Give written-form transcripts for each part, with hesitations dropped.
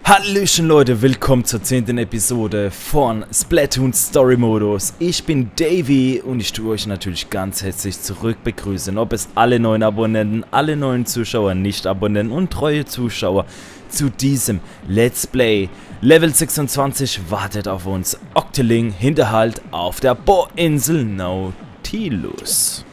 Hallöchen Leute, willkommen zur 10. Episode von Splatoon Story Modus. Ich bin Davy und ich tue euch natürlich ganz herzlich zurück begrüßen, ob es alle neuen Abonnenten, alle neuen Zuschauer, Nicht-Abonnenten und treue Zuschauer zu diesem Let's Play. Level 26 wartet auf uns. Octoling, Hinterhalt auf der Bohrinsel Nautilus.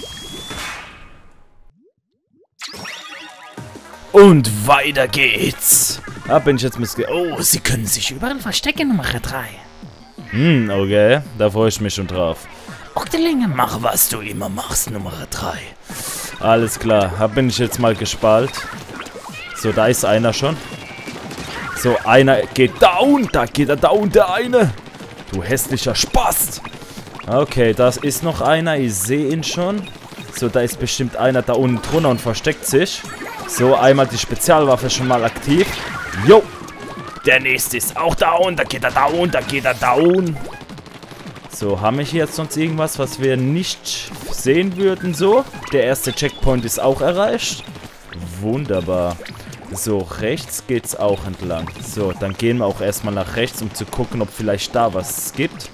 Und weiter geht's. Da bin ich jetzt Oh, sie können sich überall verstecken, Nummer 3. Okay. Da freue ich mich schon drauf. Octoling, mach was du immer machst, Nummer 3. Alles klar. Da bin ich jetzt mal gespalt. So, da ist einer schon. So, einer geht down. Da geht er down, der eine. Du hässlicher Spast. Okay, das ist noch einer. Ich sehe ihn schon. So, da ist bestimmt einer da unten drunter und versteckt sich. So, einmal die Spezialwaffe schon mal aktiv. Jo! Der nächste ist auch down. Da geht er down. Da geht er down. So, haben wir hier jetzt sonst irgendwas, was wir nicht sehen würden? So, der erste Checkpoint ist auch erreicht. Wunderbar. So, rechts geht's auch entlang. So, dann gehen wir auch erstmal nach rechts, um zu gucken, ob vielleicht da was gibt.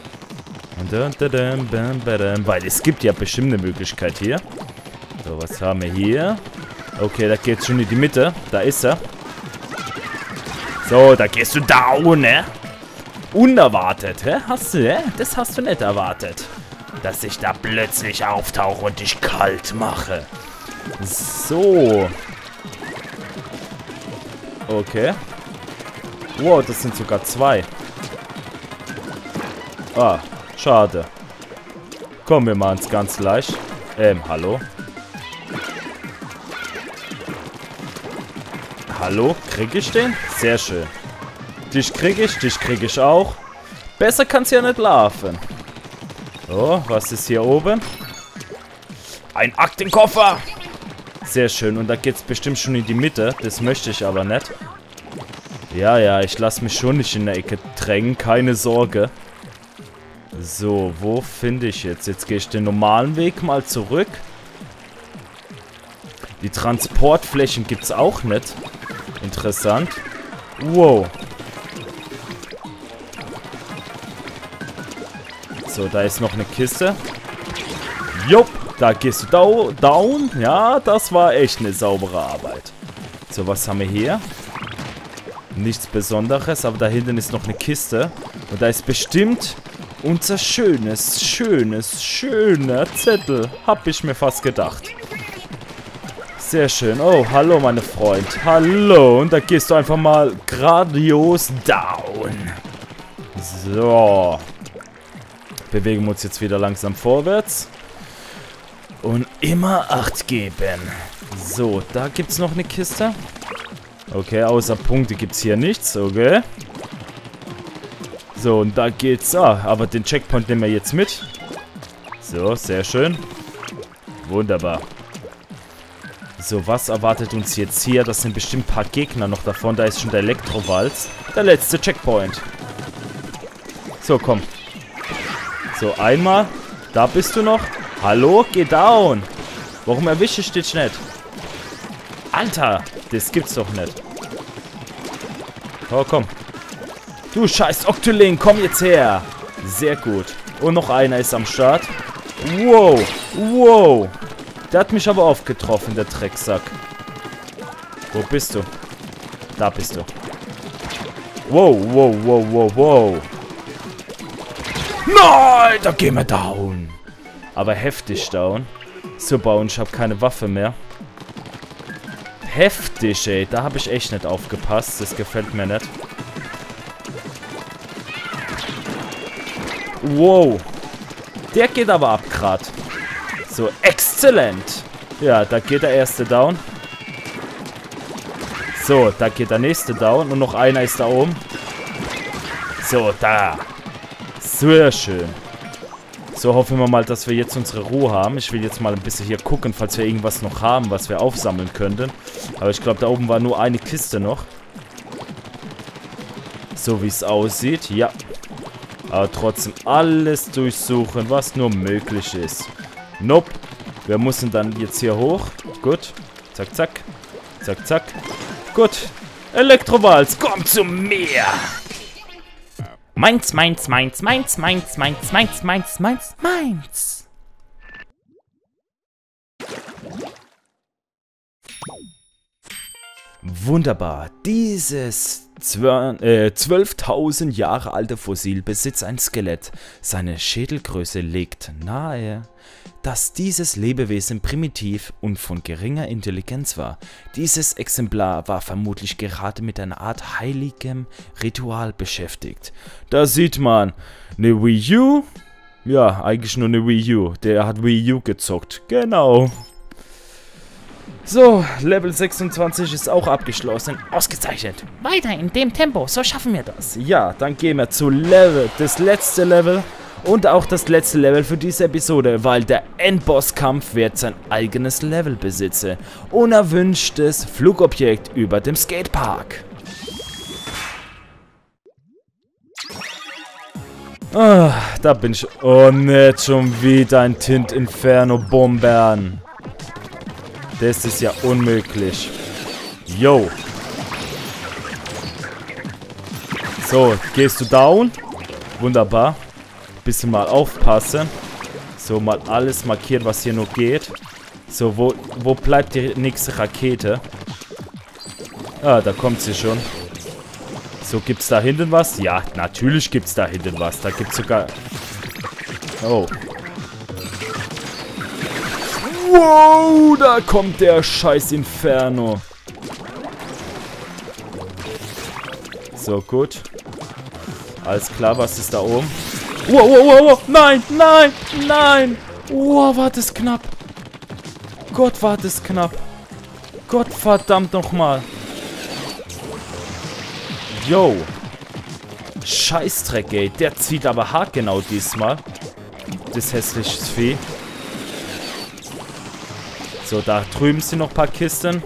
Weil es gibt ja bestimmt eine Möglichkeit hier. So, was haben wir hier? Okay, da geht's schon in die Mitte. Da ist er. So, da gehst du down, ne? Unerwartet, hä? Das hast du nicht erwartet. Dass ich da plötzlich auftauche und dich kalt mache. So. Okay. Wow, das sind sogar zwei. Ah, schade. Komm, wir machen es ganz leicht. Hallo? Hallo? Krieg ich den? Sehr schön. Dich krieg ich auch. Besser kann's ja nicht laufen. Oh, was ist hier oben? Ein Aktenkoffer! Sehr schön, und da geht's bestimmt schon in die Mitte. Das möchte ich aber nicht. Ja, ich lasse mich schon nicht in der Ecke drängen, keine Sorge. So, wo finde ich jetzt? Jetzt gehe ich den normalen Weg mal zurück. Die Transportflächen gibt's auch nicht. Interessant. Wow. So, da ist noch eine Kiste. Jupp, da gehst du down. Ja, das war echt eine saubere Arbeit. So, was haben wir hier? Nichts Besonderes, aber da hinten ist noch eine Kiste. Und da ist bestimmt unser schöner Zettel. Hab ich mir fast gedacht. Sehr schön. Oh, hallo, meine Freund. Hallo. Und da gehst du einfach mal grandios down. So. Bewegen wir uns jetzt wieder langsam vorwärts. Und immer Acht geben. So, da gibt es noch eine Kiste. Okay, außer Punkte gibt es hier nichts. Okay. So, und da geht's. Aber den Checkpoint nehmen wir jetzt mit. So, sehr schön. Wunderbar. So, was erwartet uns jetzt hier? Das sind bestimmt ein paar Gegner noch davon. Da ist schon der Elektrowalz. Der letzte Checkpoint. So, komm. So, einmal. Da bist du noch. Hallo? Geh down. Warum erwische ich dich nicht? Alter, das gibt's doch nicht. Oh, komm. Du scheiß Octoling, komm jetzt her. Sehr gut. Und noch einer ist am Start. Wow. Wow. Der hat mich aber oft getroffen, der Drecksack. Wo bist du? Da bist du. Wow. Nein, da gehen wir down. Aber heftig down. Super, und ich habe keine Waffe mehr. Heftig, ey. Da habe ich echt nicht aufgepasst. Das gefällt mir nicht. Wow. Der geht aber ab grad. So, exzellent. Ja, da geht der erste down. So, da geht der nächste down. Und noch einer ist da oben. So, da. Sehr schön. So, hoffen wir mal, dass wir jetzt unsere Ruhe haben. Ich will jetzt mal ein bisschen hier gucken, falls wir irgendwas noch haben, was wir aufsammeln könnten. Aber ich glaube, da oben war nur eine Kiste noch. So wie es aussieht. Ja. Aber trotzdem alles durchsuchen, was nur möglich ist. Nope. Wir müssen dann jetzt hier hoch. Gut. Zack, zack. Zack, zack. Gut. Elektrovals, komm zu mir! Meins, meins, meins, meins, meins, meins, meins, meins, meins, meins. Wunderbar. Dieses 12.000 Jahre alte Fossil besitzt ein Skelett. Seine Schädelgröße legt nahe, dass dieses Lebewesen primitiv und von geringer Intelligenz war. Dieses Exemplar war vermutlich gerade mit einer Art heiligem Ritual beschäftigt. Da sieht man eine Wii U. Ja, eigentlich nur eine Wii U. Der hat Wii U gezockt. Genau. So, Level 26 ist auch abgeschlossen. Ausgezeichnet. Weiter in dem Tempo, so schaffen wir das. Ja, dann gehen wir zu das letzte Level. Und auch das letzte Level für diese Episode, weil der Endbosskampf wird sein eigenes Level besitze. Unerwünschtes Flugobjekt über dem Skatepark. Ah, da bin ich. Oh, nicht schon wieder ein Tint Inferno Bombern. Das ist ja unmöglich. Yo. So, gehst du down? Wunderbar. Bisschen mal aufpassen. So, mal alles markiert, was hier noch geht. So, wo bleibt die nächste Rakete? Ah, da kommt sie schon. So, gibt's da hinten was? Ja, natürlich gibt's da hinten was. Da gibt's sogar... Oh. Wow, da kommt der scheiß Inferno. So, gut. Alles klar, was ist da oben? Wow, wow, wow, wow. Nein, nein, nein. Wow, war das knapp. Gott, war das knapp. Gott verdammt nochmal. Yo. Scheißdreck, ey. Der zieht aber hart genau diesmal. Das hässliche Vieh. So, da drüben sind noch ein paar Kisten.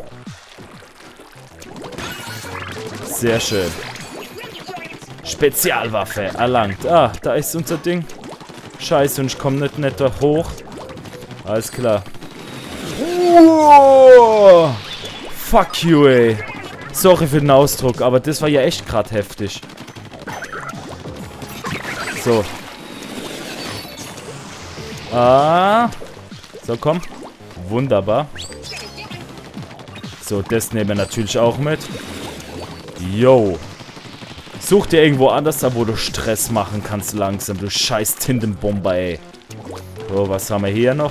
Sehr schön. Spezialwaffe erlangt. Ah, da ist unser Ding. Scheiße, und ich komme nicht da hoch. Alles klar. Oh, fuck you, ey. Sorry für den Ausdruck, aber das war ja echt gerade heftig. So. Ah. So, komm. Wunderbar. So, das nehmen wir natürlich auch mit. Yo. Such dir irgendwo anders da, wo du Stress machen kannst langsam, du scheiß Tintenbomber, ey. So, was haben wir hier noch?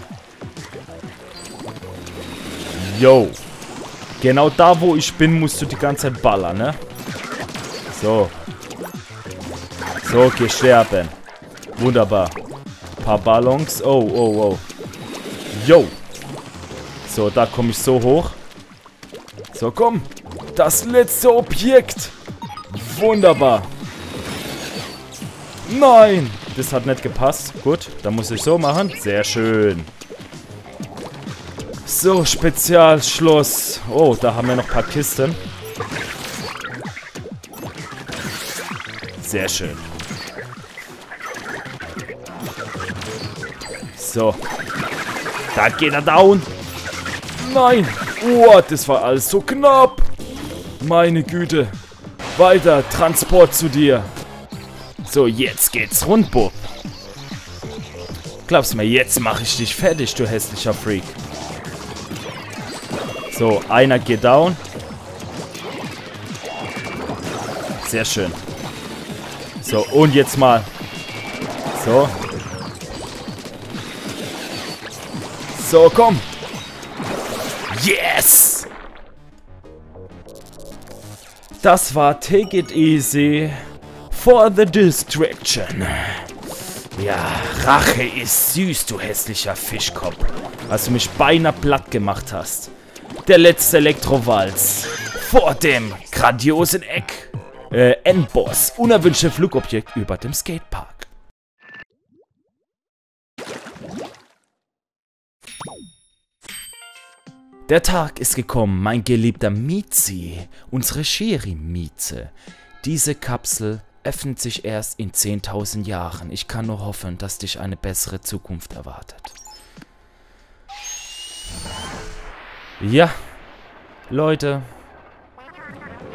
Yo. Genau da, wo ich bin, musst du die ganze Zeit ballern, ne? So. So, geh sterben. Wunderbar. Ein paar Ballons. Oh, oh, oh. Yo. So, da komme ich so hoch. So, komm. Das letzte Objekt. Wunderbar. Nein. Das hat nicht gepasst. Gut, dann muss ich so machen. Sehr schön. So, Spezialschluss. Oh, da haben wir noch ein paar Kisten. Sehr schön. So. Da geht er down. Nein. Oh, das war alles so knapp. Meine Güte. Weiter, Transport zu dir. So, jetzt geht's rund, Bub. Glaubst du mir, jetzt mache ich dich fertig, du hässlicher Freak. So, einer geht down. Sehr schön. So, und jetzt mal. So. So, komm. Yes! Das war Take It Easy for the Distraction. Ja, Rache ist süß, du hässlicher Fischkopf. Als du mich beinahe platt gemacht hast. Der letzte Elektrovals. Vor dem grandiosen Endboss. Unerwünschte Flugobjekt über dem Skatepark. Der Tag ist gekommen, mein geliebter Mizi, unsere Schiri-Mieze. Diese Kapsel öffnet sich erst in 10.000 Jahren. Ich kann nur hoffen, dass dich eine bessere Zukunft erwartet. Ja, Leute,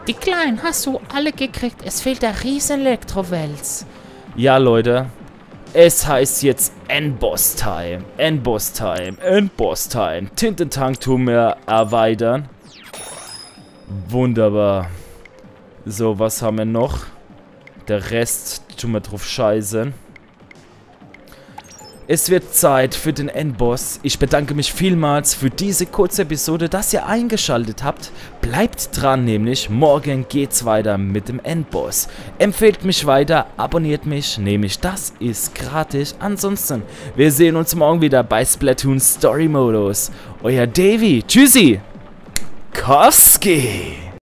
Die Kleinen hast du alle gekriegt. Es fehlt der riesen Elektrowels. Ja, Leute. Es heißt jetzt Endboss-Time. Endboss-Time. Endboss-Time. Tintentank tun wir erweitern. Wunderbar. So, was haben wir noch? Der Rest tun wir drauf scheißen. Es wird Zeit für den Endboss. Ich bedanke mich vielmals für diese kurze Episode, dass ihr eingeschaltet habt. Bleibt dran, nämlich morgen geht's weiter mit dem Endboss. Empfehlt mich weiter, abonniert mich, nämlich das ist gratis. Ansonsten, wir sehen uns morgen wieder bei Splatoon Story Modus. Euer Davy. Tschüssi. Koski.